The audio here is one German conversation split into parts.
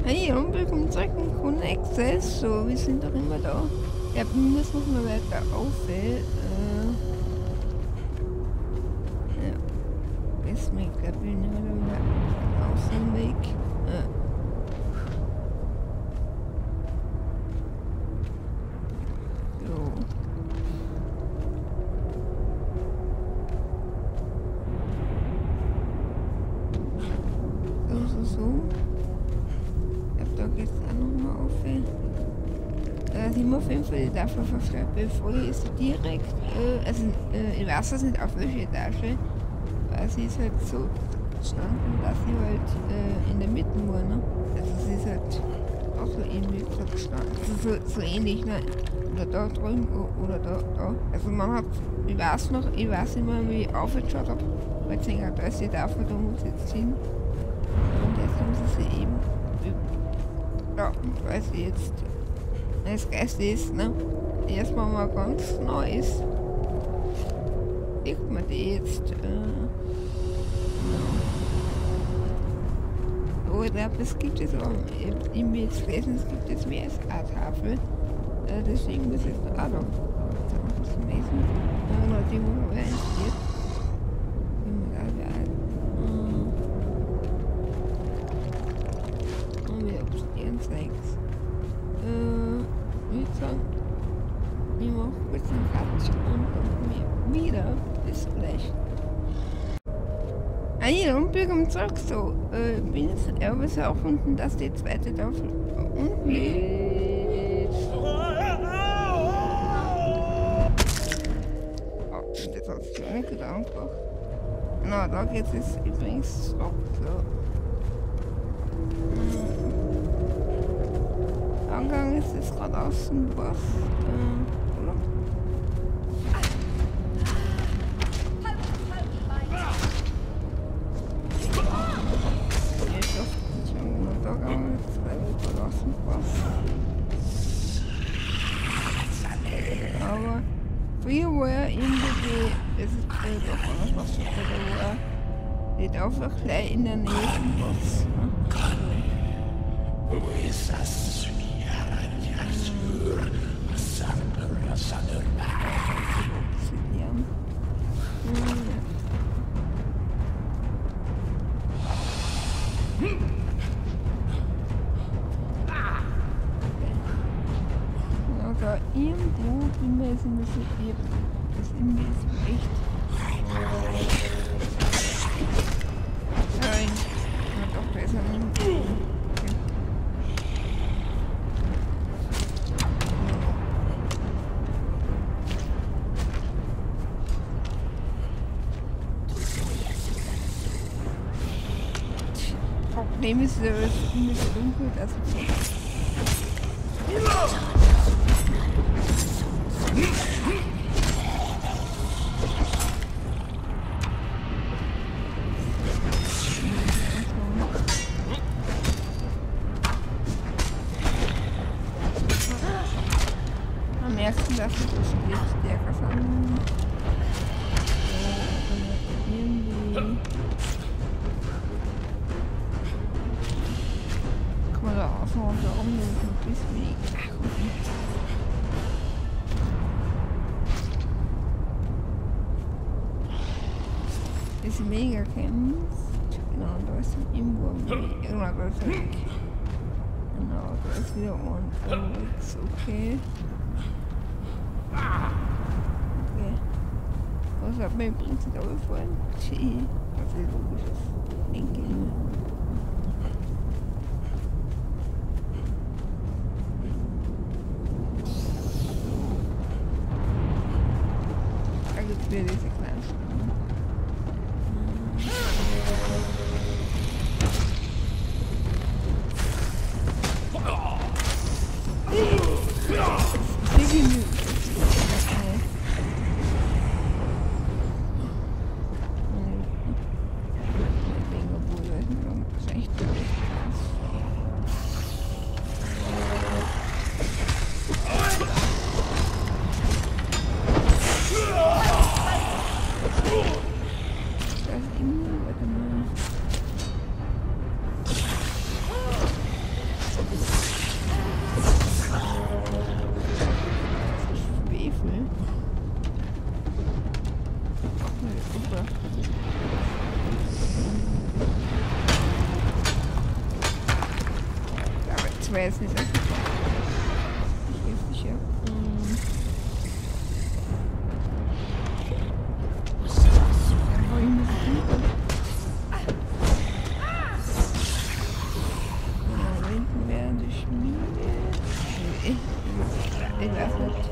Hey, willkommen zurück in Chrono Access. So, wir sind doch immer da. Ja, wir müssen noch mal weiter auf. Ja. Ist mir, glaube ich, nicht mehr aus dem Weg. So. So. Da geht es auch nochmal auf. 7:05 Uhr darf man verstehen, bevor ich direkt, ich weiß es nicht auf welche Etage, weil sie ist halt so gestanden, dass sie halt in der Mitte war, ne? Also sie ist halt auch so ähnlich so gestanden, also so ähnlich, ne? Oder da drüben oder da. Also man hat, ich weiß immer, wie ich aufgeschaut habe, weil ich denke, da ist die Tafel, da muss ich jetzt hin. Und jetzt haben sie eben, ja, weil sie jetzt das Geist ist, ne? Erstmal mal ganz Neues. Sieht man die jetzt, oh, ich glaube, es gibt es auch, ich habe jetzt gelesen, es gibt jetzt mehr als eine Tafel. Deswegen muss ich jetzt auch noch was lesen. Oder die muss man einsteht. Und wir obsidieren zeigt's. Ich würde sagen, ich mache kurz einen Cut und dann kommen wir wieder. Bis gleich. Ah, hier, und willkommen zurück. So, bin jetzt was erfunden, dass die zweite Tafel unten ist. Oh, das hat sich auch nicht gut angebracht. Na, da geht es übrigens zurück. So. Angang ist es gerade außen was, oder? Ich hoffe, ich habe nur da gegangen, jetzt weil ich gerade außen was. Aber früher war ja in der, es ist doch anders was, da war, steht einfach gleich in der Nähe von was. Wo ist das? Da irgendwo bin wir jetzt in das irgendwie ist echt. Nein, na doch besser nicht. Problem ist, es ist nicht so dunkel, dass man merkt, dass es nicht stärker sind. Irgendwie. Guck mal da außen und da rum, das ist ein bisschen wenig. Ist mega kämpft. Genau, da ist ein Imwurm. Genau, da ist ein Weg. Genau, da ist wieder unterwegs. Okay. Okay. Was hat mir im Prinzip auch gefallen? Tschee. Das ist logisches Denken. Da gibt es wieder diese kleinen Stunden. Das war jetzt nicht so. Ich weiß sicher. Aber ich muss hinten. Da hinten wäre die Schmiede. Ich weiß nicht.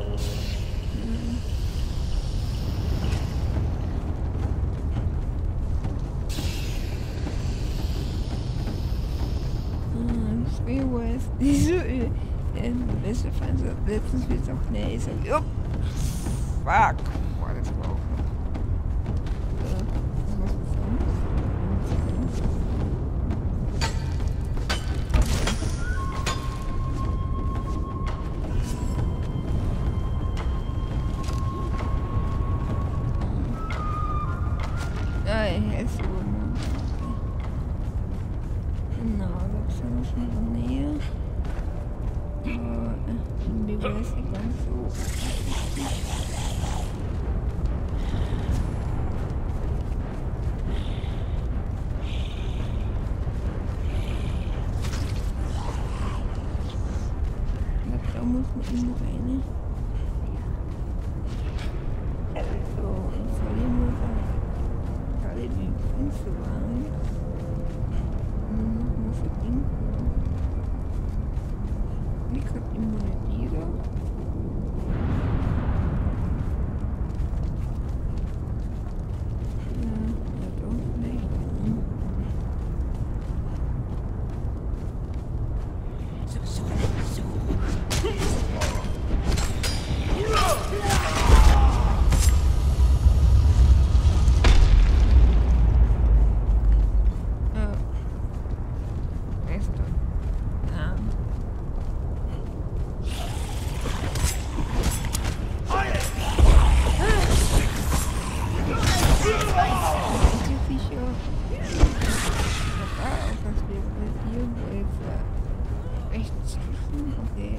Freeways. Diese beste Feind letztens wird es auch nee, ich sag, jupp. Fuck. Boah, das war auch noch. Was ist das? Ah, er ist so. Genau, da sind wir schon in der Nähe. Die weiß nicht ganz so. Da muss man irgendwo rein. So, und vor dem muss er gerade die Grenze waren. Muss verbinden. Wie kommt Immunität? Ja, doch nicht. Okay.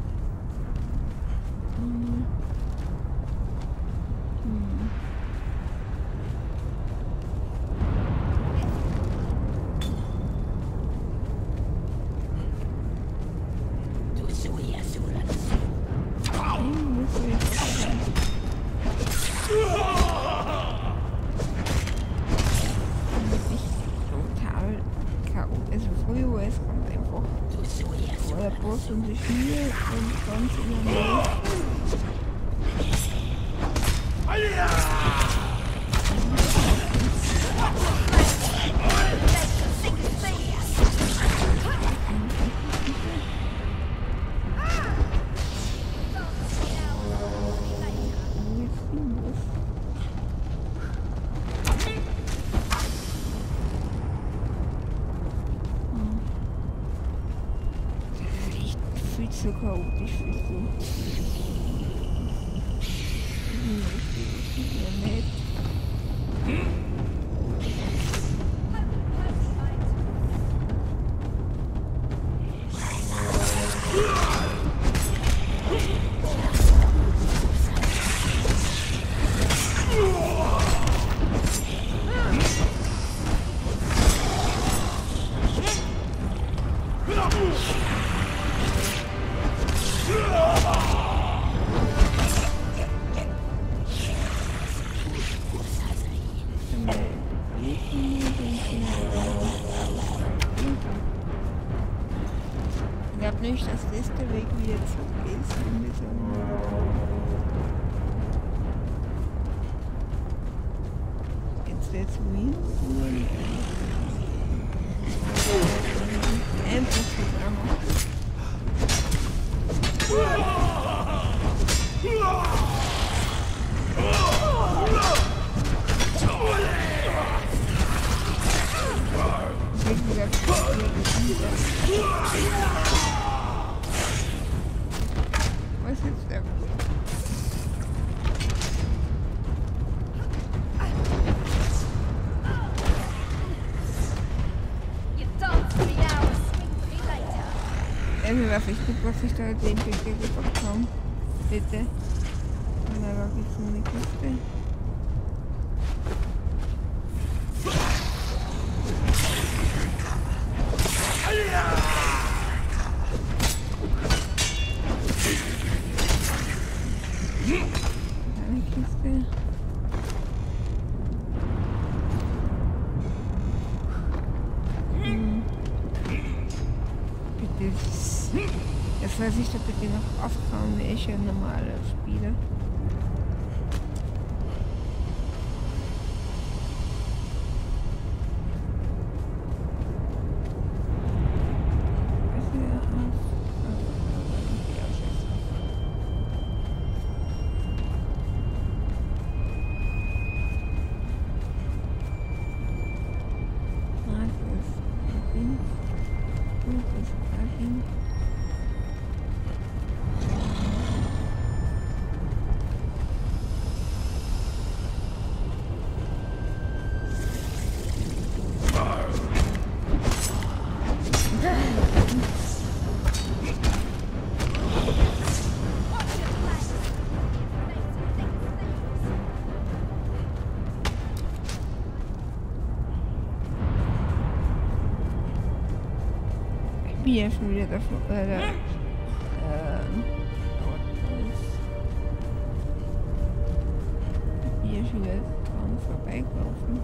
Der Boss und sich hier und sonst in der Nähe. So chaotisch wie so. Ja, nett. Ich glaube nicht, dass das der Weg wie jetzt ist. Jetzt wird's Wien. Einfach zusammen. Was ist jetzt der? Irgendwie war richtig, was ich da halt den Weg gebracht habe. Bitte. Und da war ich so eine Kiste. Das soll sich doch bitte noch aufkauen, wenn ich ja normale spiele. Hier schon wieder davon, hier schon wieder dran vorbeigelaufen.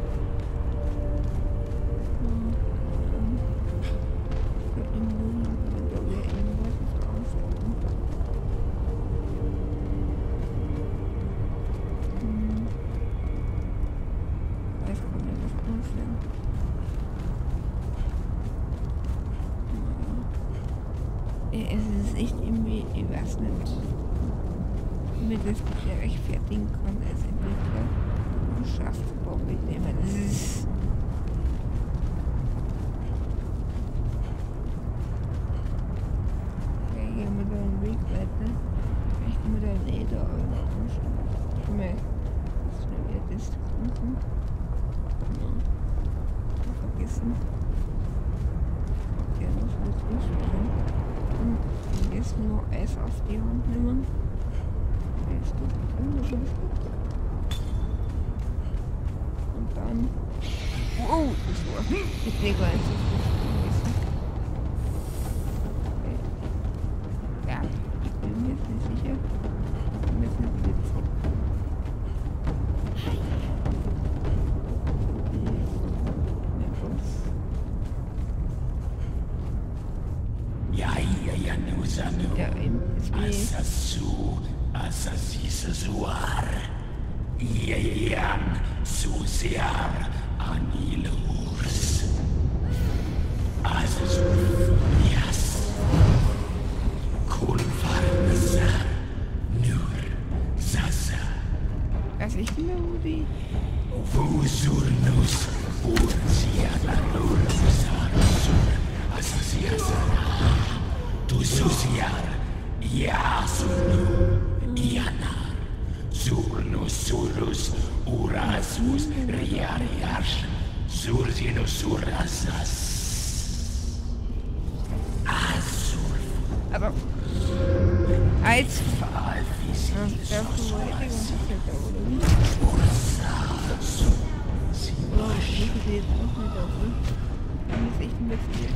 Es ist echt irgendwie, ich weiß nicht, wie man das bisher rechtfertigen kann als Entwickler. Du schaffst überhaupt nicht mehr. Das ist. Okay, gehen wir da einen Weg weiter. Vielleicht gehen wir da nicht da anschauen. Ich meine, das ist schnell wieder das unten. Ja. Vergessen. Okay, das muss ich nicht. Und jetzt nur Eis auf die Hand nehmen. Ist doch wunderschön. Und dann. Wow, das war. Ich lege eins auf die ja, ich bin mir jetzt nicht sicher. Wir müssen jetzt zurück. Ja, eben. Asasu, Asasisuar, Ian, Susiar, Anilurs, Asasurias, Kulvarnasa, Nur, Sasa. Also ich bin wo die. Fusurnus, Ursiananur, Sarasur, Asasiasana. Tu susiar, Yasunu, Ianar, Surnus, Surus, Urasus, Riarias, Sursinus, Surasas, Azur. Aber. Als. Falfisis, Ja, Ursasu, ich muss jetzt auch nicht auf, ne? Das ist echt ein bisschen.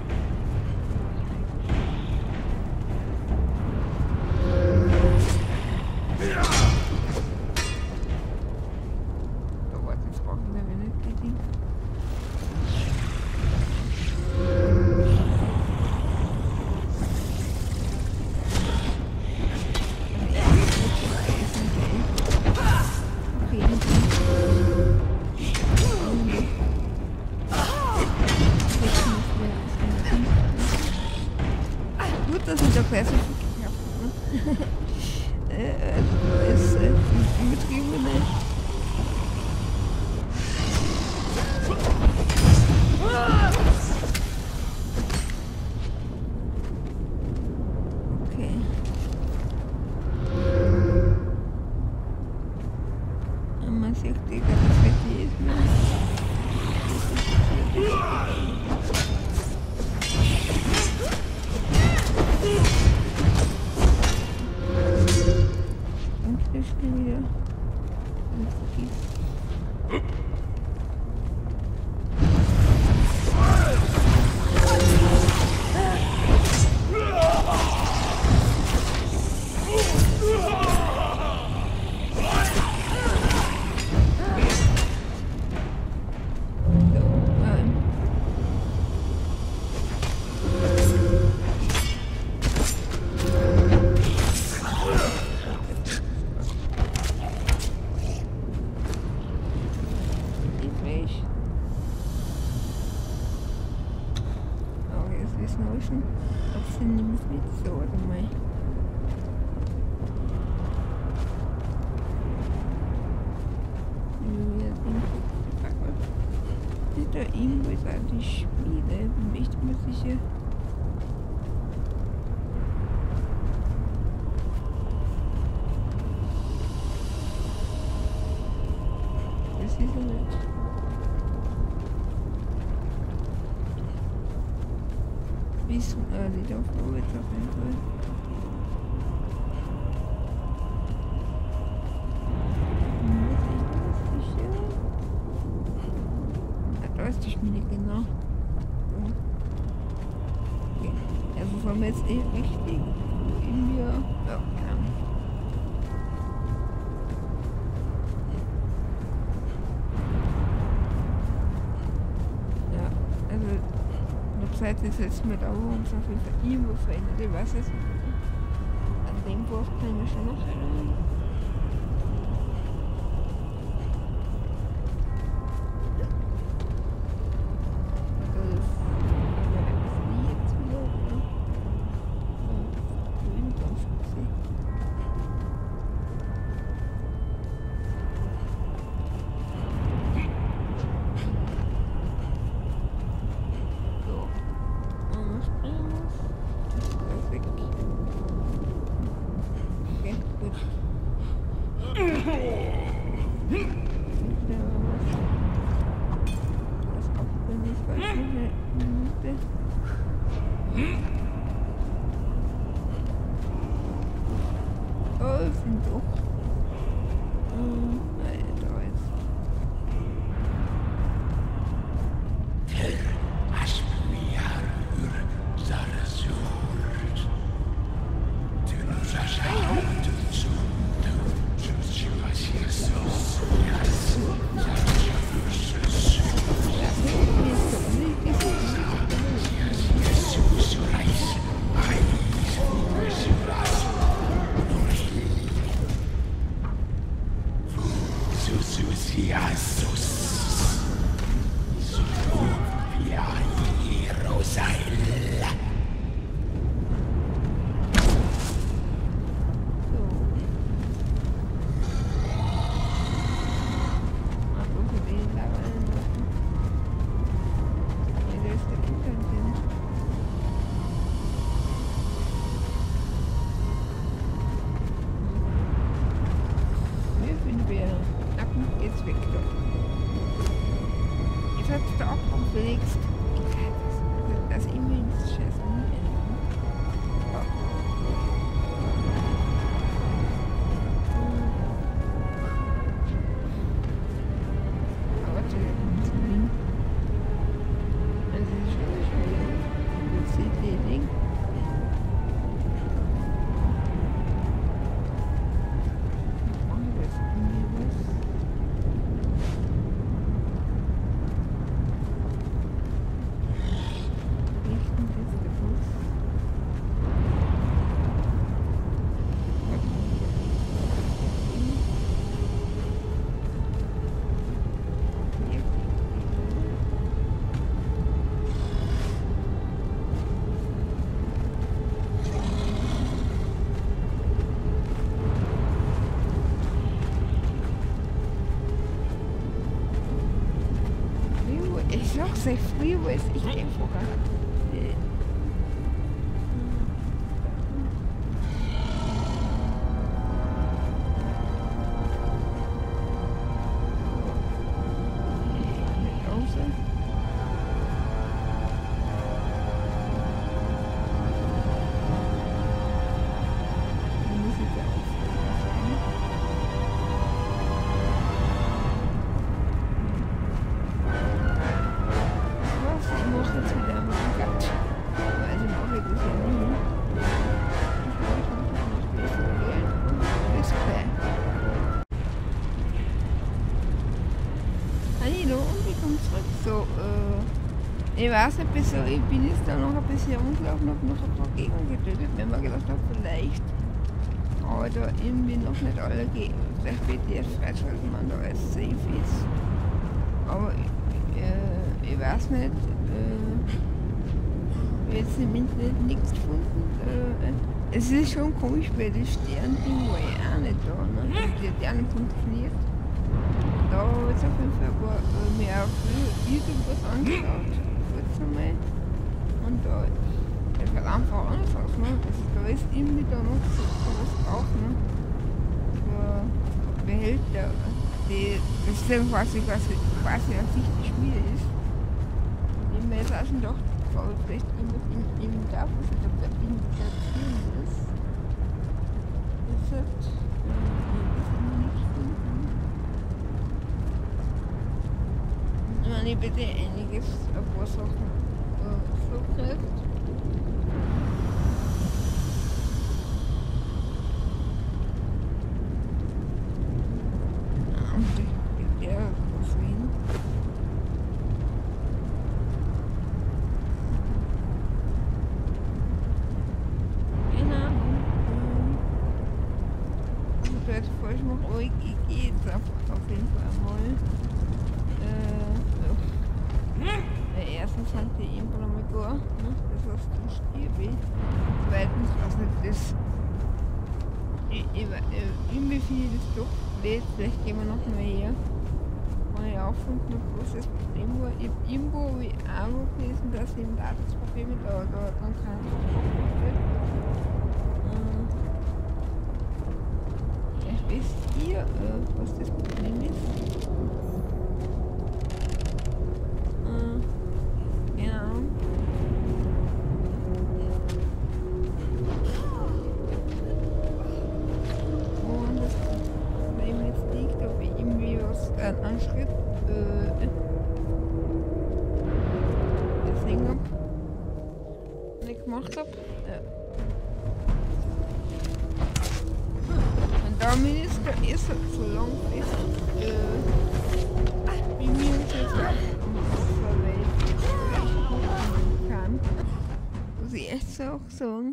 Das ist doch besser. Ist Betriebene. Okay. Man sieht die ganze wieder. tauschen. Ob sie nimmt mit so oder mal. Ist da irgendwo da die Spiele? Bin ich nicht mehr sicher. Das ist ja nicht. Wissen, die darf man jetzt auf jeden Fall. Da ist die Schmiede, genau. Okay. Also wollen wir jetzt richtig in mir. Ja, ja. Ja, also die Zeit ist jetzt mit der Uhr uns auf jeden Fall irgendwo verändert. Ich weiß es nicht. An dem Wurf kann ich schon noch schauen. Sei frio, mas ich denke vorher. Ich weiß nicht, wieso, ich bin jetzt da noch ein bisschen rumgelaufen, habe noch ein paar Gegner getötet, wenn man gedacht hat, vielleicht. Aber da irgendwie noch nicht alle Gegner. Vielleicht wird die erst freischalten, wenn da alles safe ist. Aber ich weiß nicht, jetzt im Internet nichts gefunden. Es ist schon komisch, weil das Sternding war ja auch nicht da, ne? Die hat ja nicht funktioniert. Da habe ich jetzt auf jeden Fall mir auf YouTube was angeschaut, kurz einmal. Und da ist halt einfach anders aus, ne? Also da ist irgendwie da noch so was drauf, ne? So Behälter, das ist dann quasi an sich die Schmiede ist. Und ich mir jetzt auch schon gedacht, aber vielleicht irgendwas im Dorf, was da Indikation ist. Das hat das nicht finden. Ich meine, ich bitte einiges, ein paar Sachen so gekriegt. Ja, was hin. Ich mache ruhig, ich gehe jetzt einfach auf jeden Fall mal. Erstens halt die Implementator, ne? Das heißt, du stirbst. Zweitens, was nicht das. Irgendwie finde ich das doch blöd, vielleicht gehen wir noch mal her. Mal aufgefunden, ein großes Problem war. Ich habe irgendwo wie auch gelesen, dass ich im Datensproblem da dann kann ich wisst ihr, was das Problem ist? Genau. Und das Problem jetzt liegt, ob ich irgendwie was einen Schritt gesehen habe, nicht gemacht habe. Ja. Damit ist der erste so lang fest, wie mir uns jetzt auch am Wasser kann. Muss ich echt so auch sagen.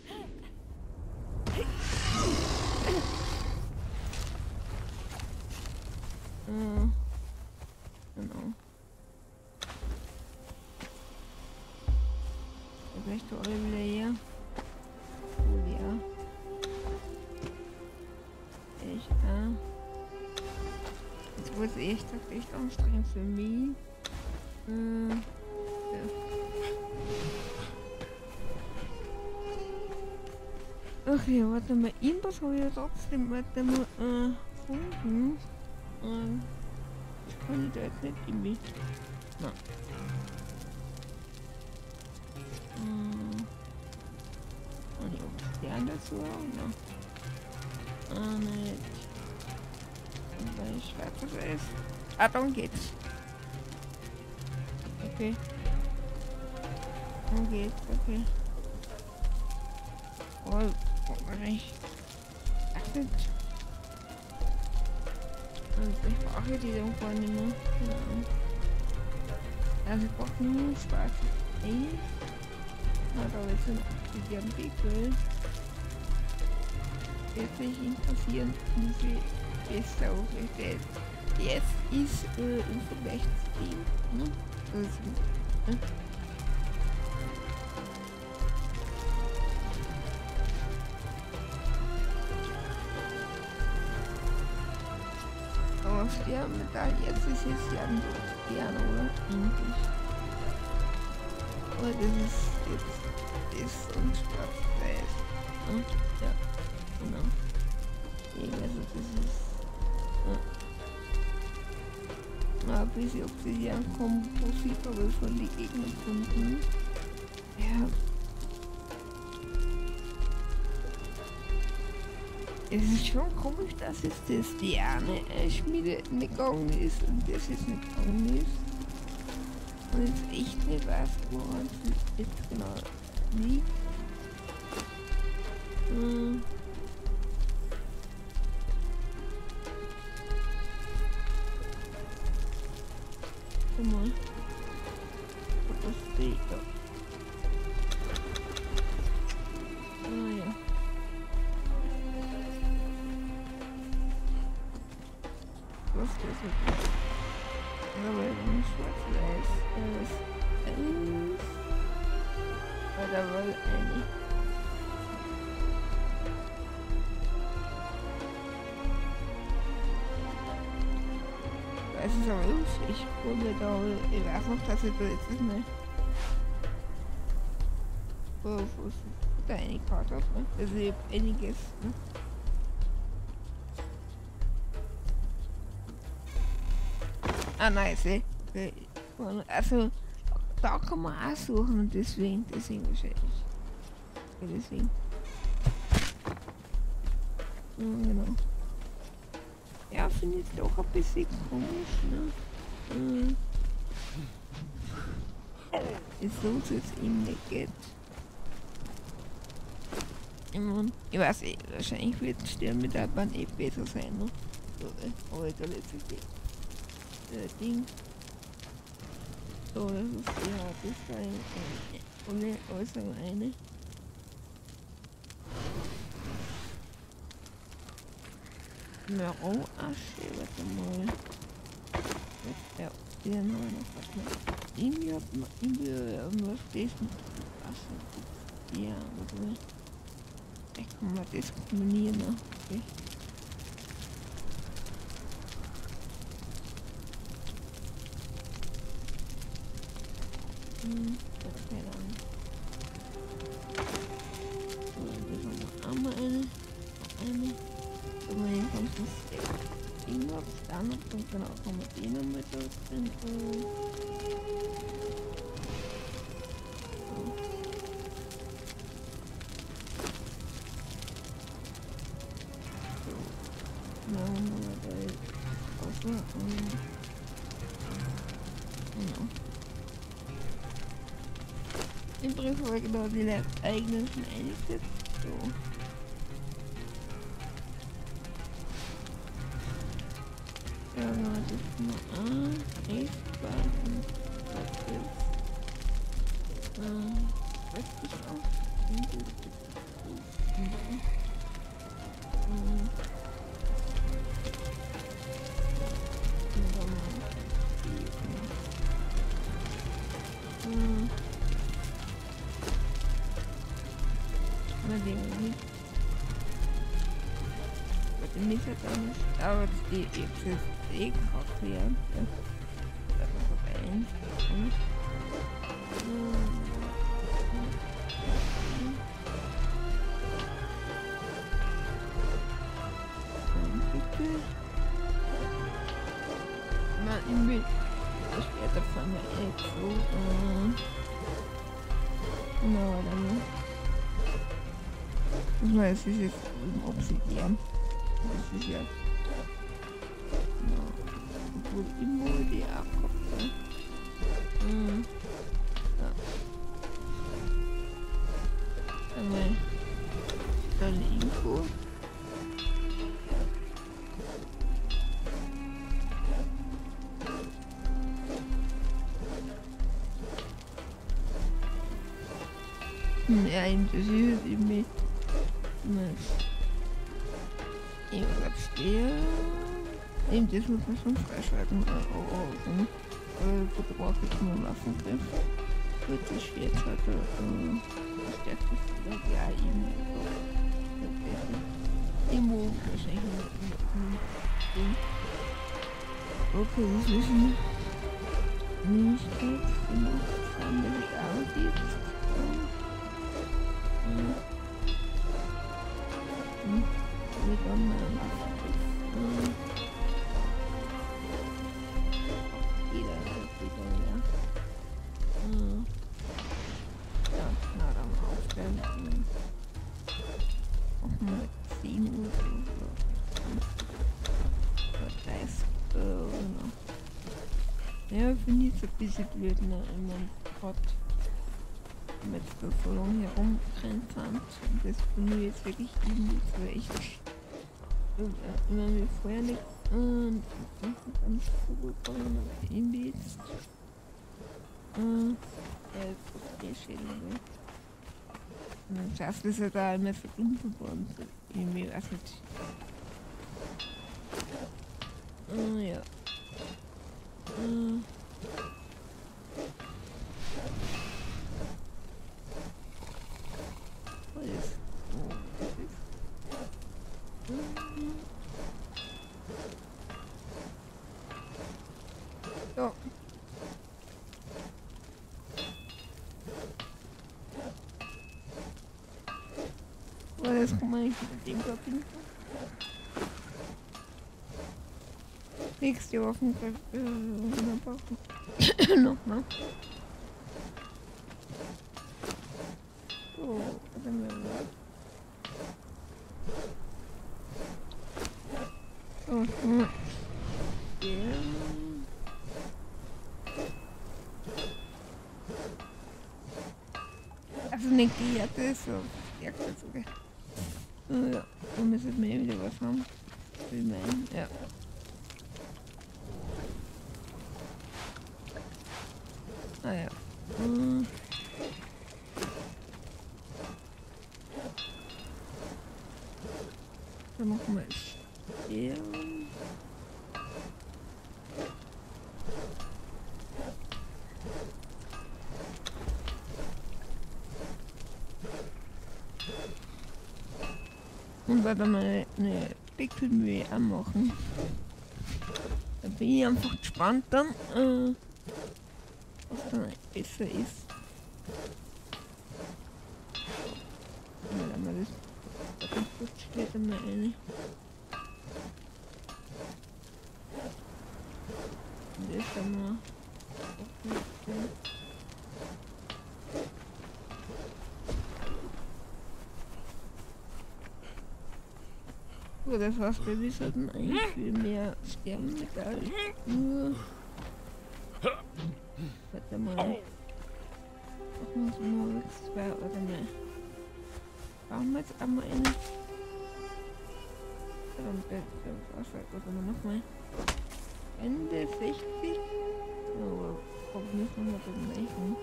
Genau. Vielleicht alle wieder her. Oh ja. Jetzt wurde es echt anstrengend für mich. Ja. Okay, warte mal, irgendwas habe ich ja trotzdem mal gefunden. Ich kann ich da jetzt nicht irgendwie. Nein. Und ich Stern dazu auch noch. Nicht. Weil ich weiß, was es ist. Ah, dann geht's. Okay. Dann geht's, okay. Oh, ich dachte. Also ich brauche die dann gar nicht mehr. Ja. Also ich brauche nur schwarzes Eis. Na, da wird es ein Obsidian-Pickel. Wird mich interessieren, wie viel besser aufgestellt. Jetzt ist im Vergleichssystem, ne? Also, ne? Aber Sternmetall, jetzt ist es ja ein Stern, oder? Endlich. Aber das ist jetzt ist und schwarz-weiß. Ne? Ja. Genau. Also das ist ein bisschen Obsidian-Komposit, aber von den Gegner gefunden. Ja. Es ist schon komisch, dass es das die eine Schmiede nicht gegangen ist und das jetzt nicht gegangen ist. Und jetzt echt nicht weiß, woran es jetzt genau liegt. Mal. Was steht da? Ah ja. Was ist das jetzt? Aber nicht schwarz-weiß. da war eine. Es ist aber ich wurde da, ich weiß noch, dass ich da letztes Mal wo es da reingekaut habe, ne? Also ich habe einiges, ne? Ah nein, also da kann man auch suchen und deswegen wahrscheinlich. Ja, deswegen. Ja, genau. Ja, finde ich doch ein bisschen komisch, ne? Wieso es jetzt ihm nicht geht. Ich weiß eh, wahrscheinlich wird Stern mit der Bahn eh besser sein, ne? So, aber der letzte Ding. So, das ist ja das da ohne Äußerung eine. Asche, warte mal. Ja, der noch warte mal. Irgendwie hat man was das mit Asche. Ja, warte mal. Ich kann mal das kombinieren, ne? Okay. Keine Ahnung. So, das haben wir einmal eine. So, mein ganzes Ding dann noch und genau, kann man die noch mit drin. Im Brief war genau die eigenen schon eingesetzt. So. Ja, das ist mal an. Eisbaden. Was ist auch? Aber die XSD Kaffee, ja. Da noch rein. Bitte. Na, ich will später von der Exo. Na, dann. Ich meine, es ist jetzt Obsidian. Das ist ja. Obwohl immer die abkommt. Ja. Einmal eine Info. Ja, interessiert mich. Ich bleib stehen. Eben, das muss man schon freischalten. Gebraucht jetzt nur Waffengriff. Kurzes Schwert hatte. Verstärktes Schwert. Ja, eben. Irgendwo wahrscheinlich ein okay, das wissen wir nicht jetzt gemacht haben, dass es auch gibt. Wir kommen mal jeder ja. Ja, na dann aufstellen. Auch mal 10 Uhr oder 30 ja, finde ich so ein bisschen blöd, ne? In meinem Gott. Mit so lang herumgerannt sind. Und das finde ich jetzt wirklich irgendwie so echt. Immer mir vorher nichts. Und dann vorgekommen, aber irgendwie jetzt. Ja, jetzt ist eh schön, ne? Und dann schafft es ja da immer so unverbunden. Irgendwie, weiß nicht. Ja. Aber das kann man nicht mit dem verbinden. Nächste Waffen nochmal. So, dann werden wir. Oh, ja. Also eine Gerte ist so stärker sogar. Oh ja, da müssen wir wieder was haben. Will meinen, ja. Ah ja. Dann machen wir es hier. Und werde mal eine Deckelmühe anmachen. Da bin ich einfach gespannt dann, was dann besser ist. Wenn man das gut steht, dann mal eine. Und das dann mal so, das war's bei Wizarden eigentlich viel mehr sterben, egal. Nur. Warte mal. Machen wir uns mal 2 oder mehr. Brauchen wir jetzt einmal eine. Was oder nochmal. Ende 60. Oh, warum müssen wir den gleichen?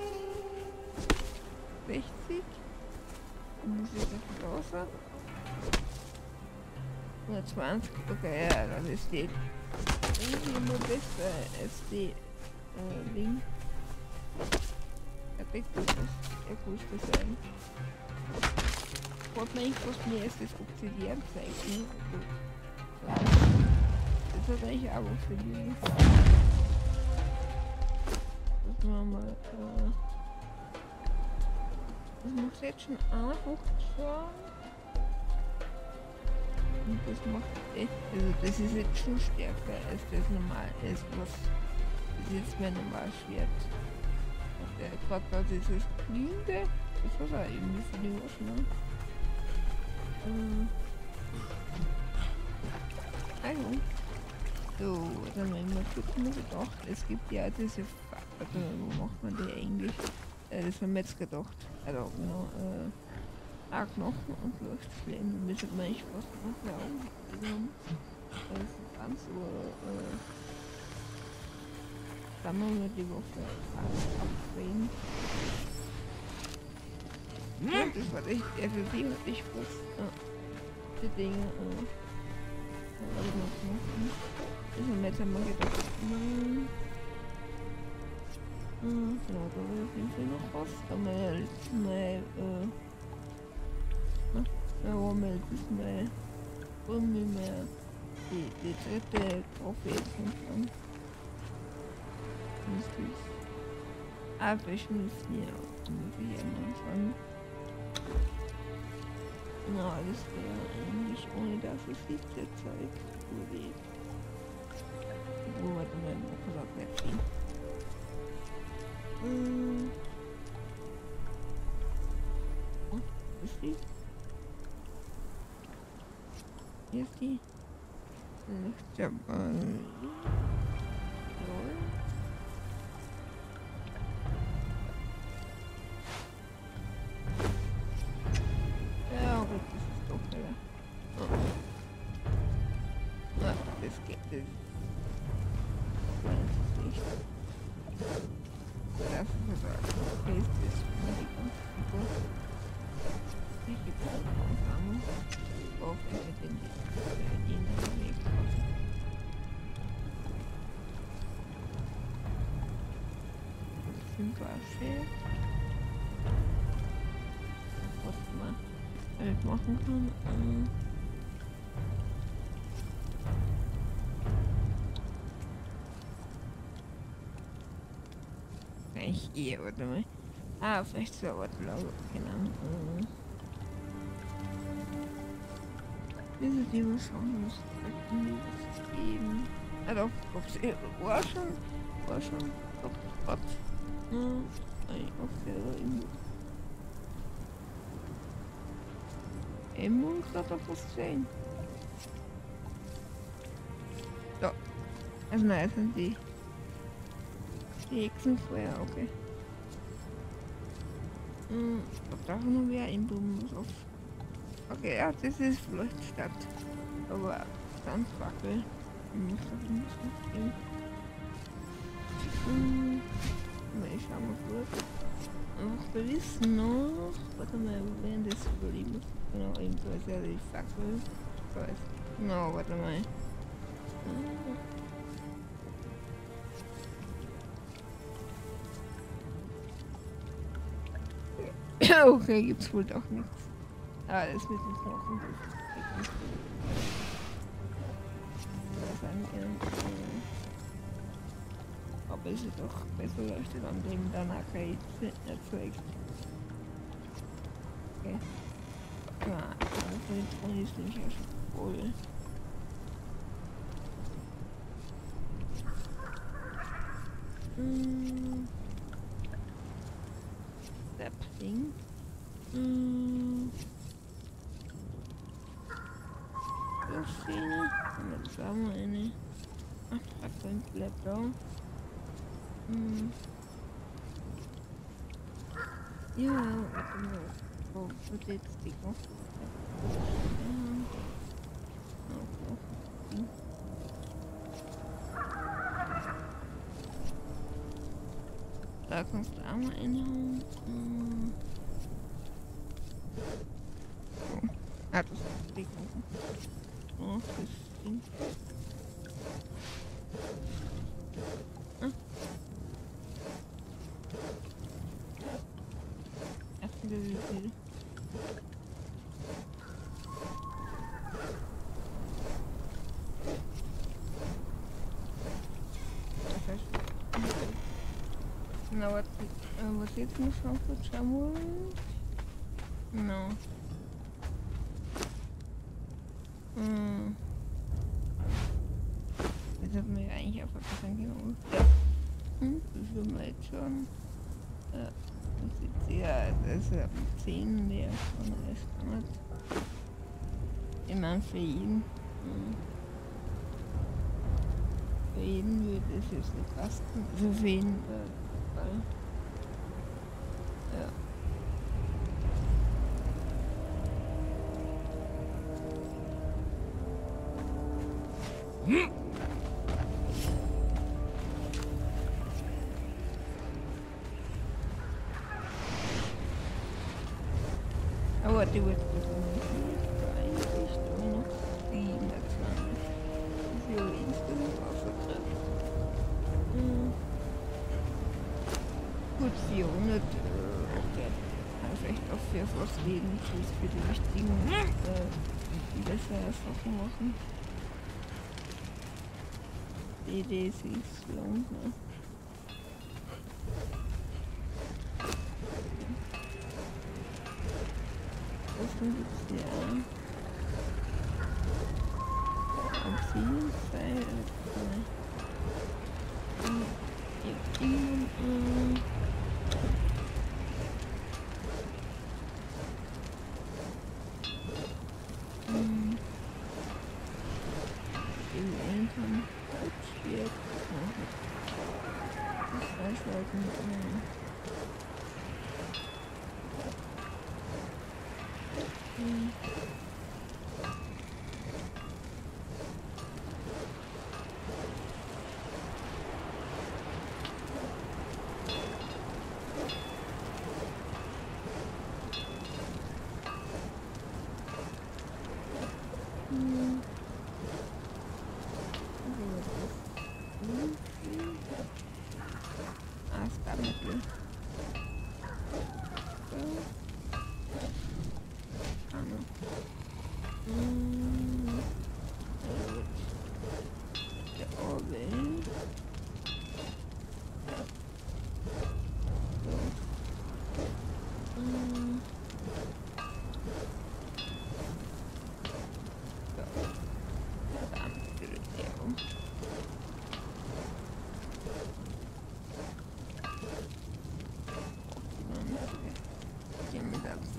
60. Und das ist das größer. 120, okay, ja, das ist die irgendwie immer besser als die Ding. Ich denke, das ist der größte sein. Ich wollte mir eigentlich fast mir erst das Obsidian zeichnen. Das hat eigentlich auch was für die. Das machen wir mal. Das macht jetzt schon 51 schon. Und das macht echt, also das ist jetzt schon stärker als das normal ist, was ist jetzt mein normales Schwert. Gerade da dieses Glühende, das hat auch irgendwie für die was, ne? Also. So, dann haben wir kurz mal gedacht, es gibt ja diese, also wo macht man die eigentlich? Das haben wir jetzt gedacht, also genau, Knochen und Leuchtflächen, die müssen wir eigentlich fast noch glauben. Das ist ganz so, dann machen wir die Waffe abdrehen. Ja, das war echt effektiv und ich wusste, die Dinge, was wir machen. Das haben wir jetzt einmal gedacht, genau, da war auf jeden Fall noch was, da haben wir ja letztes Mal, da haben wir letztes Mal irgendwie mehr die dritte Trophäe gefunden. Aber ich muss hier am Anfang. Na, alles wäre eigentlich ohne dass es sich der Zeit wurde. Wo wir dann mal gesagt wegziehen. Ist die? Hier ist die. Nicht dabei. Ja, gut, das ist doch schneller. Ah, das geht. Das ist nicht. Das ist aber das ist gut. Ich gebe es auch an. Auf den Weg. Das sind Waschel. Was man halt machen kann. Vielleicht hier, oder mal. Ah, vielleicht so was blau, keine Ahnung. Diese Liebe Chance was geben. Also, war schon, Gott. Emo statt auf was sehen. Ja. Also nein, sind die Hexenfeuer, okay. Da brauchen wir mehr Imbuben auf. Okay, ja, das ist vielleicht Stadt. Aber ganz wackel. Ich muss das ein bisschen gehen. Ich schau mal kurz. Was wir wissen noch. Warte mal, wenn das überleben. Genau, eben so ist ja die Fackel. So ist. Genau, warte mal. Okay, gibt's wohl doch nichts. Ah, das mit den Knochen. Aber es ist doch besser leuchtet an dem danach erzeugt. Okay. Ja, das Ton ist nämlich auch schon voll. Sapling. Schiene. Und jetzt haben wir eine. Ach, Traktor bleibt da. Ja, warte mal. Wo wird jetzt die Kopf? Da kannst du auch mal reinhauen. Ah, das ist die Kopf. Oh, das Ding. Ach, wieder viel. Na, was jetzt noch für Chamul? No. Das hat mir eigentlich auch vergessen genommen. Ja. Das will man jetzt schon. Das ist ja, das ist ja 10 mehr von der Standard. Immer für jeden. Für jeden würde es jetzt nicht passen. Also für jeden Fall. Ja. Aber die wird eigentlich nur noch 720. So insgesamt aufgegriffen. Gut, 400. Okay. Also echt auch für was reden, für die richtigen, die bessere Sachen machen. Die Idee ist lang, ne? Das gibt's ja. Auf jeden Fall.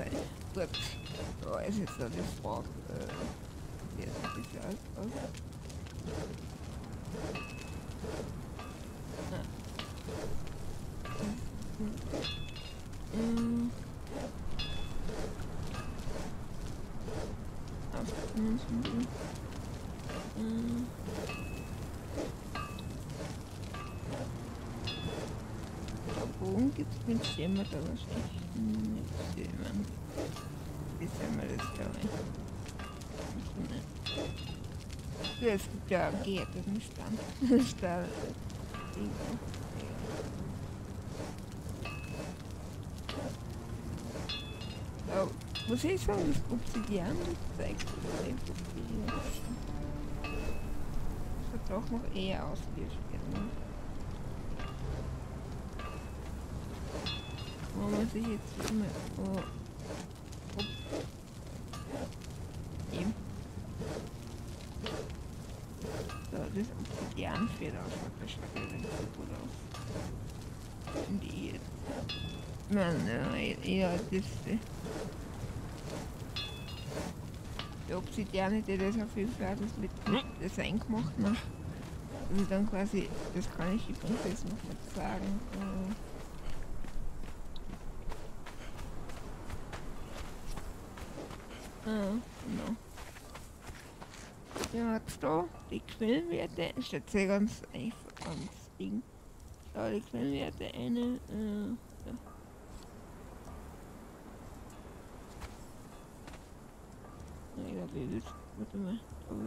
Gut, da ist jetzt noch die Frage, wie es ein bisschen aus. Bogen gibt es mit Schirm, aber was ich nicht sehen. Wie soll man das da rein? Ja, es gibt ja geht auf dem Stand. Oh, muss ich sagen, das Obsidian, das zeigt einfach viel. Das hat doch noch eher ausgespielt. Wo man sich jetzt immer eben. So, das Obsidian fehlt aus der Stelle, wenn es gut aus. Und die jetzt. Ja, das. Die Obsidiane, die das auf jeden Fall das mit Design gemacht hat. Also dann quasi, das kann ich übrigens jetzt noch nicht sagen. Genau. Ja, jetzt da die Quellenwerte, steht sehr ganz einfach ans Ding. Da die Quellenwerte eine, ja. Ich glaube, ich will, warte mal,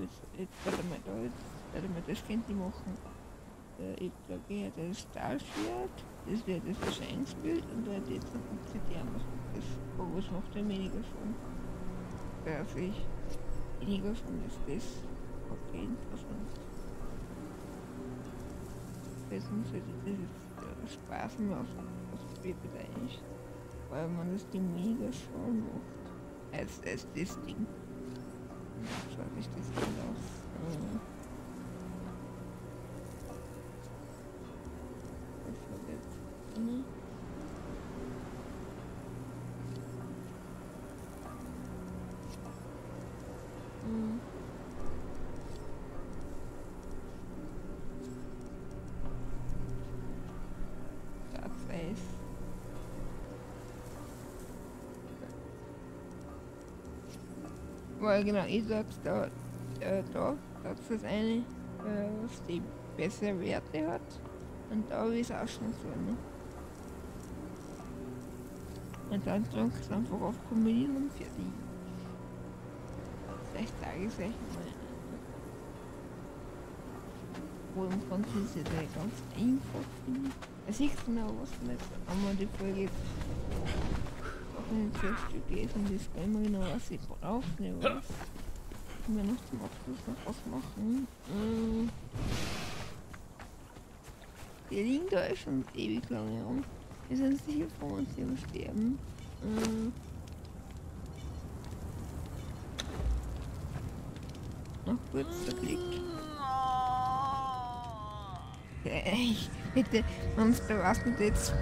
das könnte ich machen. Ich glaube, ich hätte das Stahlschwert, das wäre das Erscheinungsbild und da hätte ich jetzt ein Obsidian, was macht der weniger schon? Also weniger schon ist das okay, interessant. Deswegen sollte das jetzt Spaß machen, was wir eigentlich, weil man das Ding weniger schon macht, als das Ding. Schaut sich das Ding aus. Was hat jetzt? Weil genau, ich sag's da sag's das eine, was die bessere Werte hat. Und da ist auch schon so, ne? Und dann drückt es einfach auf Kombinieren und fertig. Vielleicht sage ich es euch mal. Wo im Prinzip ist es ganz einfach, finde ich. Es sieht genau, was man jetzt einmal die Folge jetzt auf ein Stück geht und das kann man genau, was ich brauche. Ne, was können wir noch zum Abschluss noch was machen? Die liegen da schon ewig lange herum. Wir sind sicher vor uns hier am Sterben. Noch kurz der Blick. Bitte, sonst warst du jetzt.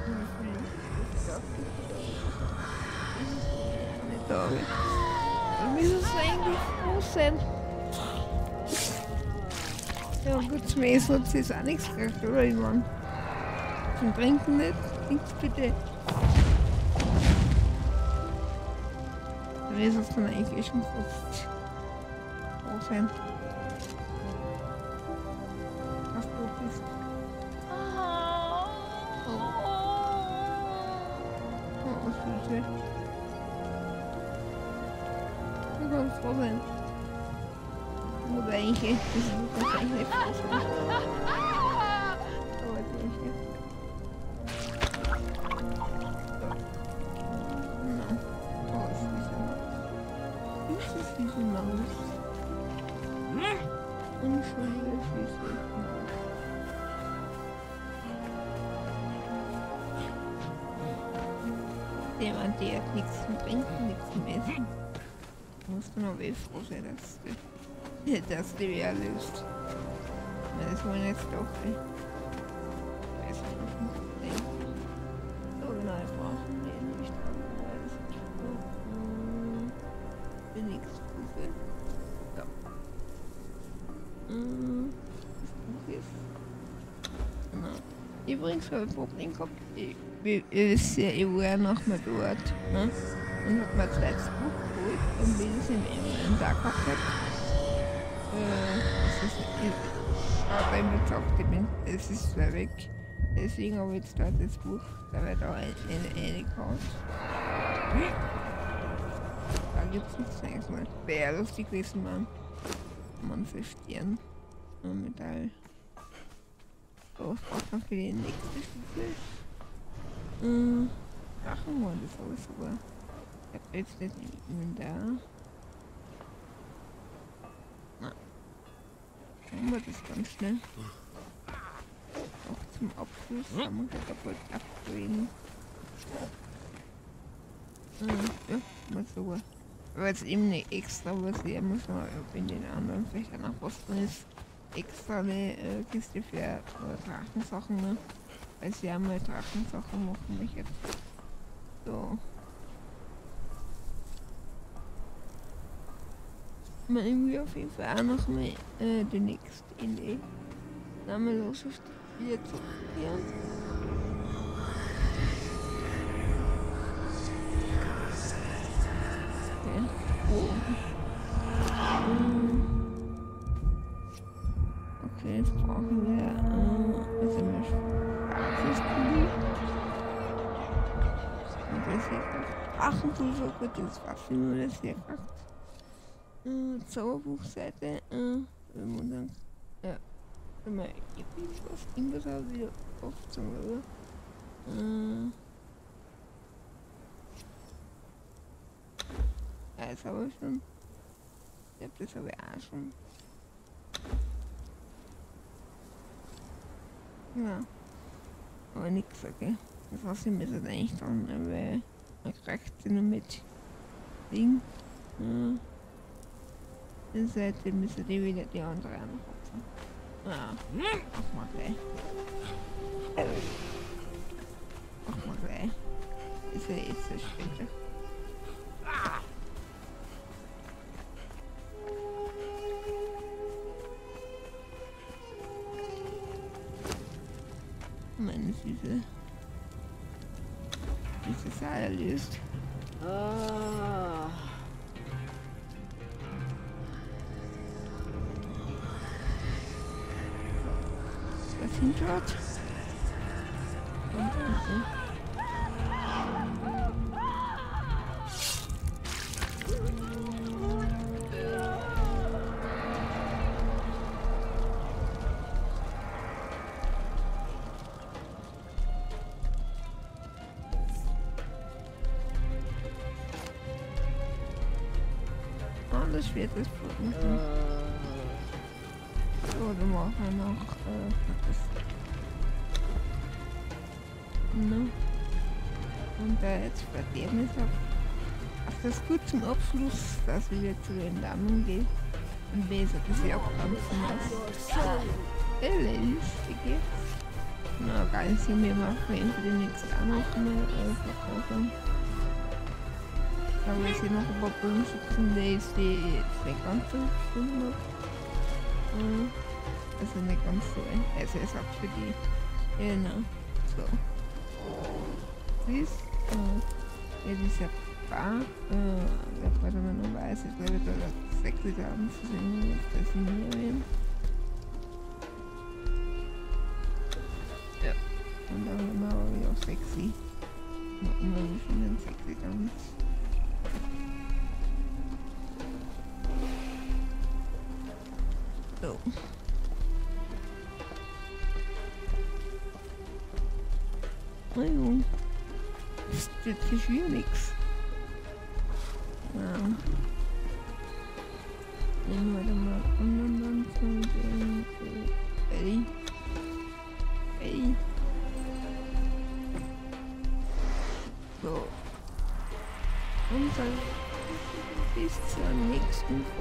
Nicht da. Dann müssen es eigentlich groß sein. Ja, gut, zum Essen hat sie jetzt auch nichts gekriegt, oder? Ich meine, zum Trinken nicht. Nichts bitte. Dann ist es dann eigentlich schon fast groß sein. Was du bist. Süße. Du kannst froh sein. Wobei eigentlich das ist eigentlich nicht froh sein. Aber das ist nicht. Na. Oh, süße Maus. Unschuldige Süße. Jemand, der hat nichts zum Trinken, nichts zum Essen. Da musst du noch froh sein, dass die wer löst. Weil das wollen jetzt doch nicht. Ich weiß nicht, so genau, ich brauche den nicht. Übrigens habe ich ein Problem gehabt. Ihr wisst ja, ich war ja nochmal dort. Ne? Und hab mir ein zweites Buch geholt und will es im Tag gehabt habe. Aber ich mir gesagt, es ist zwar weg. Deswegen habe ich jetzt dort das Buch, da wird auch eine Karte. Da gibt es nichts Neues mehr. Wäre ja lustig gewesen, man verstehen. Metall. So, was braucht man für die nächste Stufe? Machen wir das alles sogar. Ich hab jetzt nicht im da. Na. Machen wir das ganz schnell. Auch zum Abschluss kann man kaputt upgraden. Ja, mal so. Aber jetzt eben nicht extra was hier muss man in den anderen vielleicht auch noch was drin ist. Extra eine Kiste für Drachensachen, ne? Weil sie ja mal Drachensachen machen möchte. So. Man irgendwie auf jeden Fall auch noch mal die nächste Idee. Dann mal los auf die wieder zu probieren. Okay. Oh. Okay, jetzt brauchen wir was haben wir schwarzes Kuli. Und das hier kracht. Drachenpulver, gut, das war für nur das hier kracht. Zauberbuchseite, und dann, ja, wenn man irgendwas auch wieder aufzogen, oder? Ja, das habe ich schon. Ich glaube, das habe ich auch schon. Ja, aber nix, okay. Das war's mir jetzt eigentlich dann, weil man kriegt sie nur mit Ding. Ja. Die Seite müsste die wieder die andere anpassen. Ja, mach mal gleich. Mach mal gleich. Ist ja jetzt so später. Meine Süße. Dieses Saal erlöst. Was sind dort? Das wird das Problem. So, dann machen wir noch das. No. Und da jetzt verlieren ist auf das gut zum Abschluss, dass wir zu den Damen gehen und besser das hier abtanzen lassen. Lustig. Na, gar nicht so mehr machen wir für den nächsten auch noch mal verkaufen. Aber jetzt hier noch ein paar Blumen schützen, die ist die jetzt nicht ganz so gefunden habe. Also nicht ganz so, also es hat für die, genau, so. Siehst ja, dieser Bar, der war dann noch weiß, ich glaube, da hat 6 Abends zu sehen, das sind Miriam. Ja. Und dann haben wir auch sexy. Machen wir wie schon den sexy Tanz. So. Na jo. Das wird für schwer nix. Ja. Nehmen wir dann mal anderen von den Belly. Belly. So. Und dann bis zur nächsten Folge.